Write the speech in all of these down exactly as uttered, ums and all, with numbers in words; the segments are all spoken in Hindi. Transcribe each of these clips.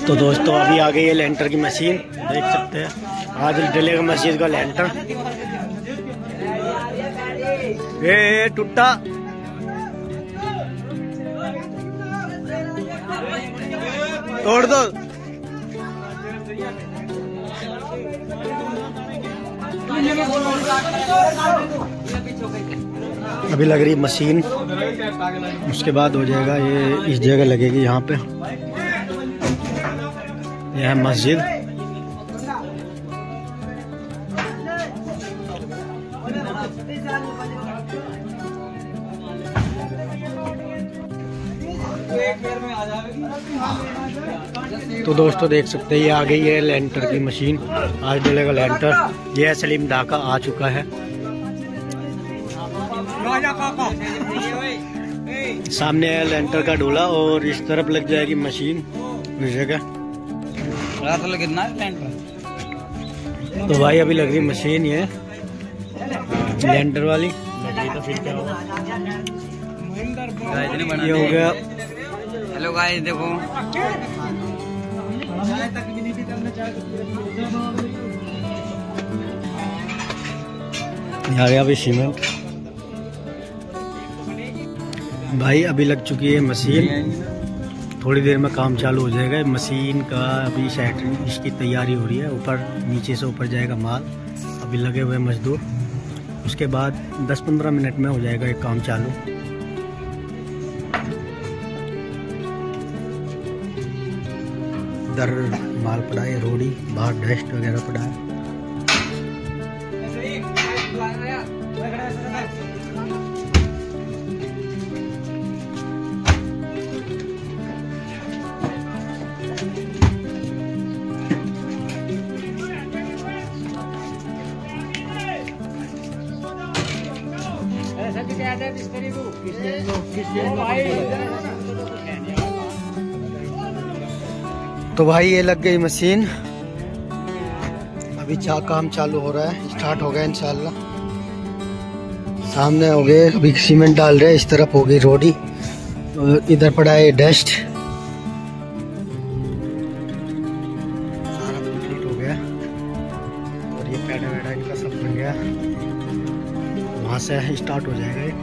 तो दोस्तों अभी आ गई है लेंटर की मशीन, देख सकते हैं आज डलेगा मस्जिद का लेंटर। ये टूटा तोड़ दो। अभी लग रही मशीन, उसके बाद हो जाएगा ये, इस जगह लगेगी यहाँ पे। यह है मस्जिद। तो दोस्तों देख सकते हैं ये आ गई है लेंटर की मशीन, आज डलेगा लेंटर। यह सलीम ढाका आ चुका है। सामने है लेंटर का डोला और इस तरफ लग जाएगी मशीन इस जगह। तो भाई अभी लग रही मशीन ये लेंटर वाली। ये हो गया। हेलो गाइस देखो आ गया अभी सीमेंट। भाई अभी लग चुकी है मशीन, थोड़ी देर में काम चालू हो जाएगा। मशीन का अभी सेट इसकी तैयारी हो रही है, ऊपर नीचे से ऊपर जाएगा माल। अभी लगे हुए मजदूर, उसके बाद दस पंद्रह मिनट में हो जाएगा ये काम चालू। इधर माल पड़ा है, रोड़ी बाहर डस्ट वगैरह पड़ा है। तो भाई ये लग गई मशीन, अभी चा काम चालू हो रहा है, स्टार्ट हो गया इंशाल्लाह। सामने हो गए, अभी सीमेंट डाल रहे हैं। इस तरफ हो गई रोडी और इधर पड़ा है डस्ट। सारा कंप्लीट हो गया और ये पैडा वैडा इनका सब बन गया। वहां से स्टार्ट हो जाएगा ये।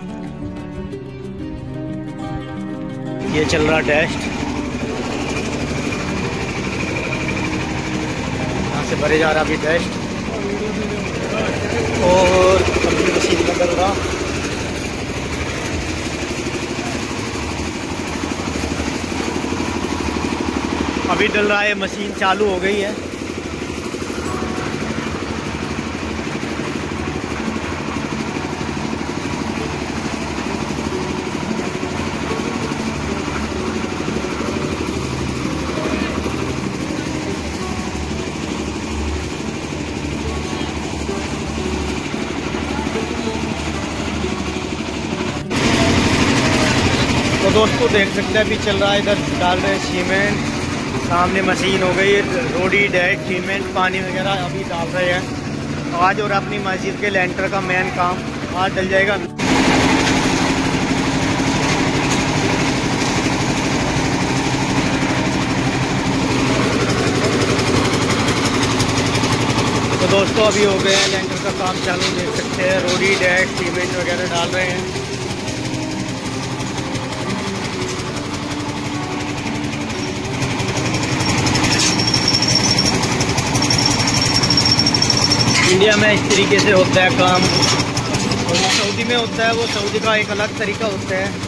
ये चल रहा डस्ट, यहाँ से भरे जा रहा अभी डस्ट और अभी मशीन में डल रहा। अभी डल रहा है, मशीन चालू हो गई है। तो दोस्तों देख सकते हैं अभी चल रहा है, इधर डाल रहे हैं सीमेंट। सामने मशीन हो गई, रोडी डैट सीमेंट पानी वगैरह अभी डाल रहे हैं। आज और अपनी मस्जिद के लेंटर का मेन काम आज डल जाएगा। तो दोस्तों अभी हो गए हैं लेंटर का काम चालू, देख सकते हैं रोडी डैट सीमेंट वगैरह डाल रहे हैं। इंडिया में इस तरीके से होता है काम, और सऊदी में होता है वो सऊदी का एक अलग तरीका होता है।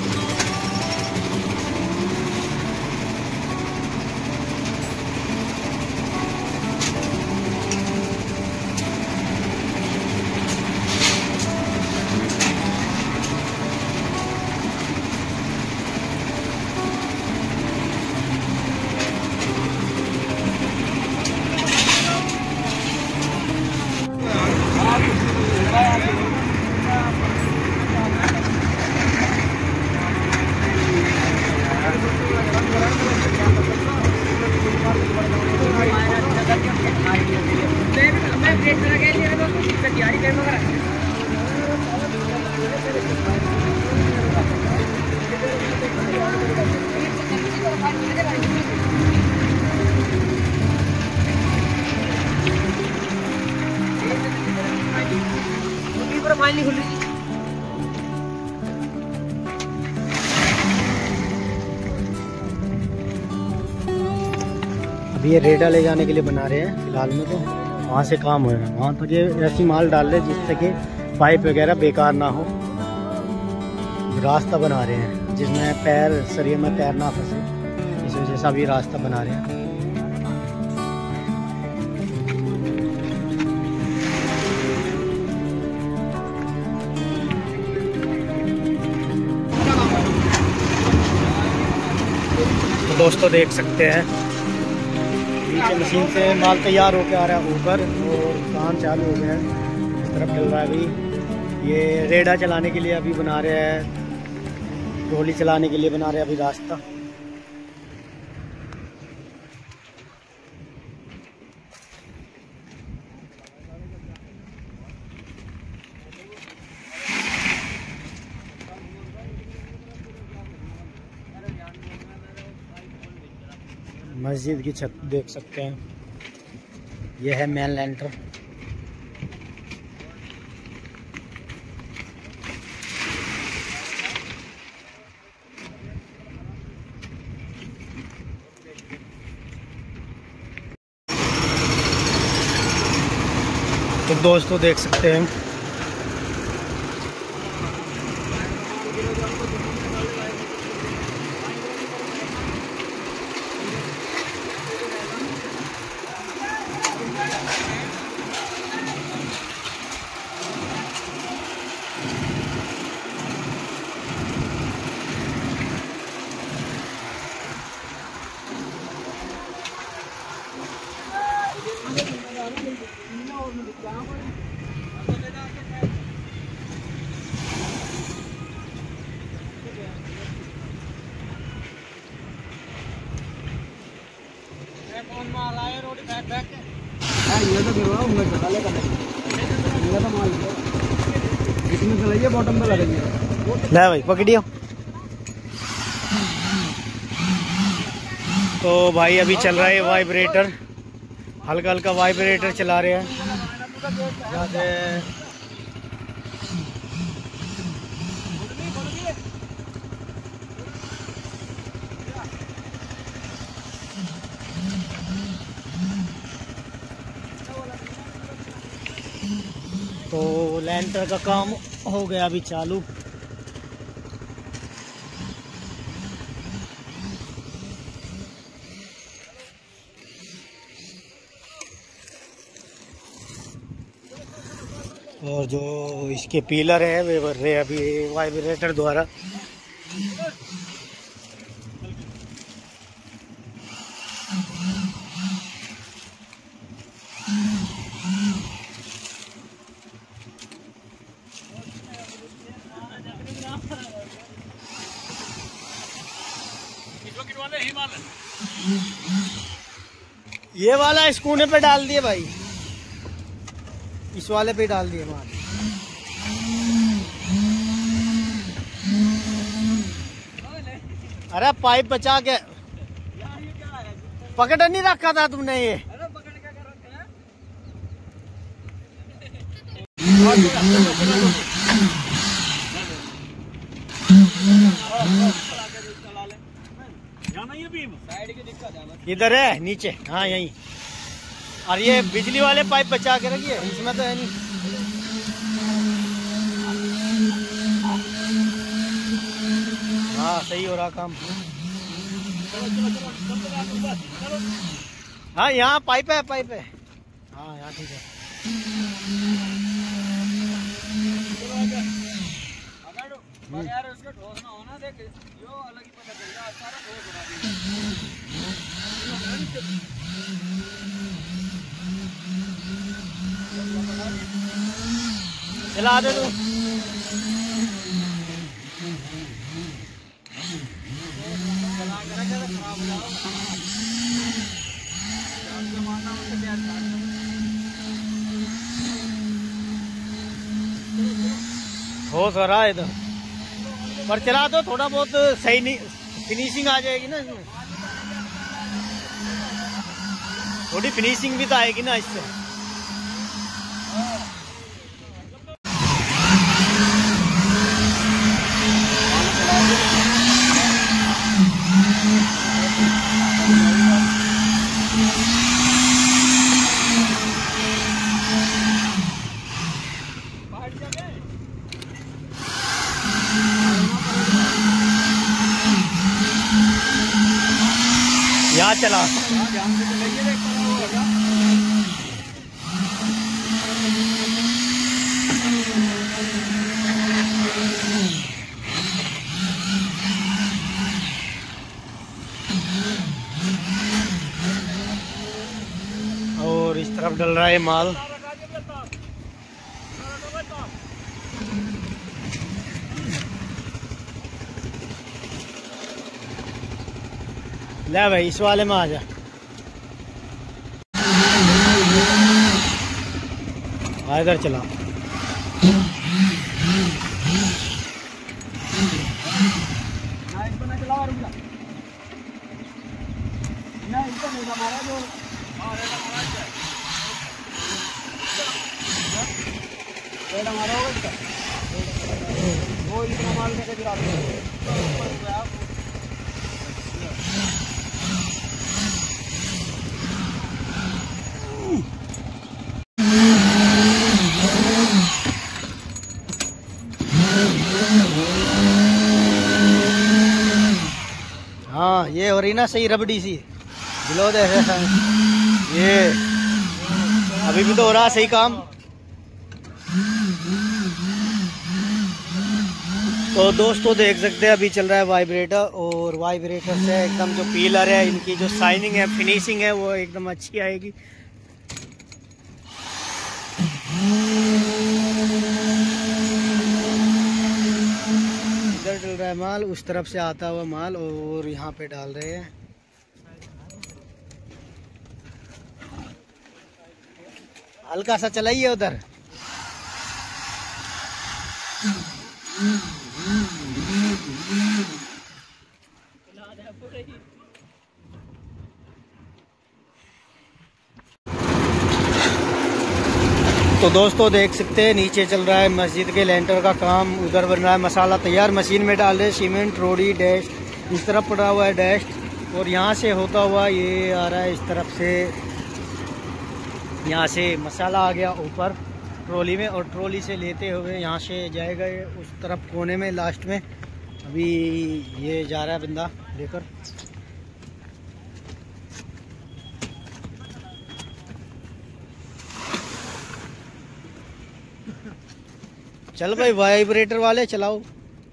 मोबाइल नहीं खुली। अभी ये रेडा ले जाने के लिए बना रहे हैं फिलहाल में, तो वहाँ से काम हो रहा है। वहाँ पर ये ऐसी माल डाल रहे हैं जिससे कि पाइप वगैरह बेकार ना हो। रास्ता बना रहे हैं जिसमें पैर सरिये में पैर ना फंसे, इस वजह से अभी रास्ता बना रहे हैं। तो दोस्तों देख सकते हैं नीचे मशीन से माल तैयार होकर आ रहा है ऊपर, और काम चालू हो गया है। इस तरफ चल रहा है अभी। ये रेडा चलाने के लिए अभी बना रहे हैं, ट्रॉली चलाने के लिए बना रहे हैं अभी रास्ता। मस्जिद की छत देख सकते हैं, यह है मेन लेंटर। तो दोस्तों देख सकते हैं बॉटम पे लगेंगे। ले भाई पकड़ियो। तो भाई अभी चल रहा है वाइब्रेटर, हल्का हल्का वाइब्रेटर चला रहे हैं। तो लेंटर का काम हो गया अभी चालू। और जो इसके पिलर है वे बन रहे अभी वाइब्रेटर द्वारा। ये वाला इस कोने पे डाल दिए भाई, इस वाले पे डाल दिए माल। अरे पाइप बचा के पकड़ नहीं रखा था तुमने ये। इधर है नीचे, हाँ यहीं। और ये बिजली वाले पाइप बचा के रखिए, इसमें तो है नहीं। हाँ सही हो रहा काम। हाँ यहाँ पाइप है, पाइप है। हाँ यहाँ ठीक है। यार उसका ठोस ना होना, देख यो अलग ही पता चल रहा सारा ठोस हो रहा है। चला दे तू। हो सा रहा है इधर, पर चला दो, थोड़ा बहुत सही नहीं फिनिशिंग आ जाएगी ना इसमें। थोड़ी फिनिशिंग भी तो आएगी ना इससे। हाथ चला। और इस तरफ डल रहा है माल। ले भाई इस वाले में आ जा। इधर चला। वो इतना माल लेके गिरा हाँ ये हो रही ना सही रबड़ी सी दिलो दे। ये अभी भी तो हो रहा सही काम। तो दोस्तों देख सकते हैं अभी चल रहा है वाइब्रेटर, और वाइब्रेटर से एकदम जो पीलर है इनकी जो शाइनिंग है फिनिशिंग है वो एकदम अच्छी आएगी। इधर डल रहा है माल, उस तरफ से आता हुआ माल और यहाँ पे डाल रहे हैं। हल्का सा चलाइए उधर। तो दोस्तों देख सकते हैं नीचे चल रहा है मस्जिद के लेंटर का काम। उधर बन रहा है मसाला तैयार, मशीन में डाल रहे सीमेंट रोड़ी डैश। इस तरफ पड़ा हुआ है डैश और यहाँ से होता हुआ ये आ रहा है इस तरफ से। यहाँ से मसाला आ गया ऊपर ट्रॉली में और ट्रॉली से लेते हुए यहाँ से जाएगा ये उस तरफ कोने में लास्ट में। अभी ये जा रहा है बंदा लेकर। चल भाई वाइब्रेटर वाले चलाओ।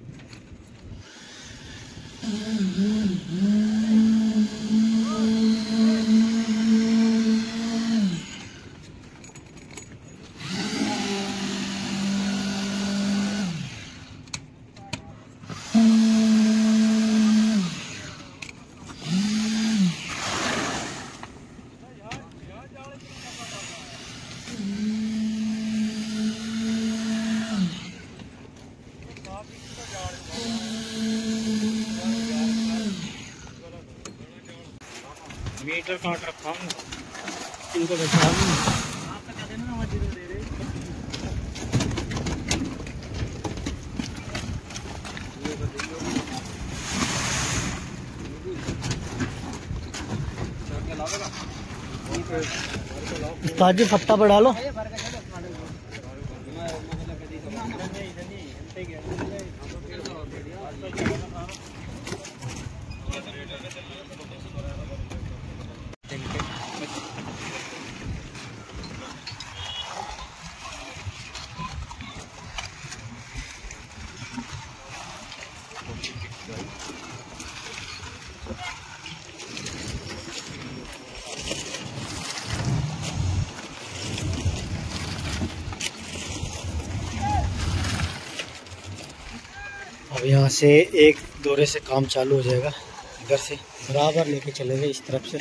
मीटर काट रखा हूँ इनको बचा। ताजी पत्ता बढ़ा लो। अब यहाँ से एक दौरे से काम चालू हो जाएगा। इधर से बराबर लेके चलेंगे इस तरफ से।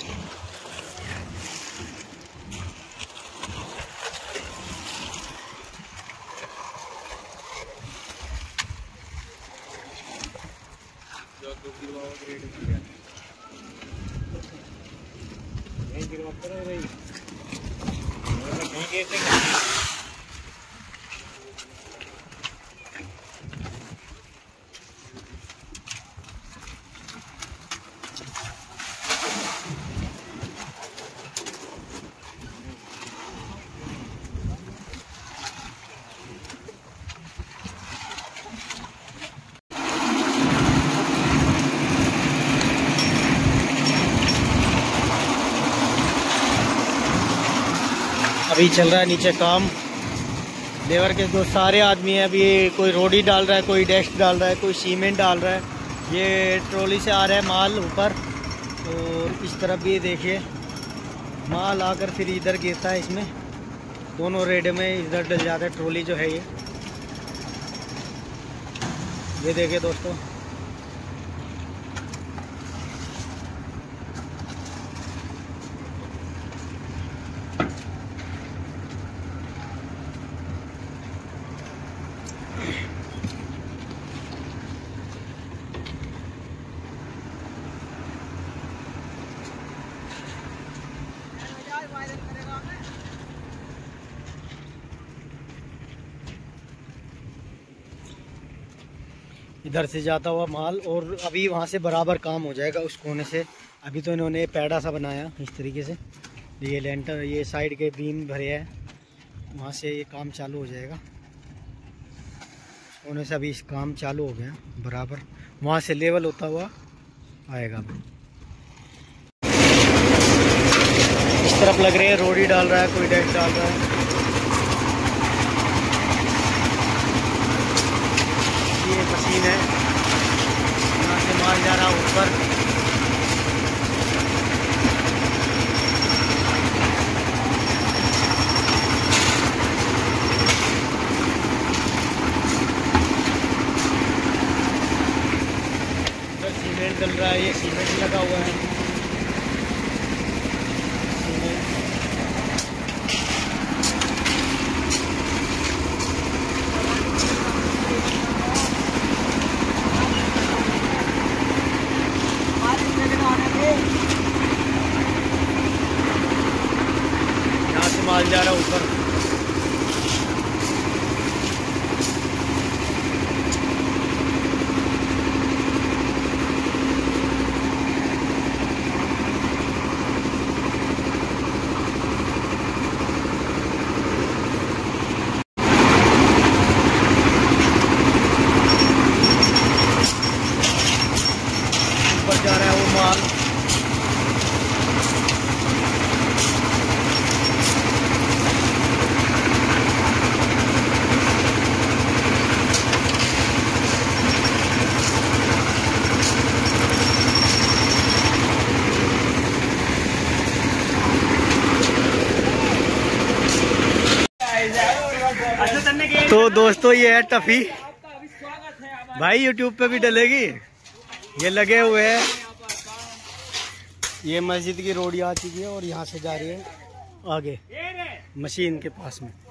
अभी चल रहा है नीचे काम। लेबर के जो सारे आदमी हैं, अभी कोई रोडी डाल रहा है, कोई डेस्क डाल रहा है, कोई सीमेंट डाल रहा है। ये ट्रॉली से आ रहा है माल ऊपर, और इस तरफ भी देखिए माल आकर फिर इधर गिरता है। इसमें दोनों रेड में इधर डल जाता है ट्रॉली जो है। ये ये देखिए दोस्तों, इधर से जाता हुआ माल, और अभी वहाँ से बराबर काम हो जाएगा उस कोने से। अभी तो इन्होंने पैड़ा सा बनाया इस तरीके से, ये लेंटर, ये साइड के बीम भरे हैं, वहाँ से ये काम चालू हो जाएगा। उस कोने से अभी इस काम चालू हो गया बराबर, वहाँ से लेवल होता हुआ आएगा। इस तरफ लग रहे हैं रोडी डाल रहा है, कोई डेक डाल रहा है। ये मशीन है, यहाँ से माल जा रहा ऊपर। इधर सीमेंट डल रहा है, ये सीमेंट लगा हुआ है। यहाँ से माल जा रहा है ऊपर। ऊपर जा रहा है वो माल। तो दोस्तों ये है टफी भाई, यूट्यूब पे भी डलेगी। ये लगे हुए हैं, ये मस्जिद की रोड आ चुकी है और यहाँ से जा रही है आगे मशीन के पास में।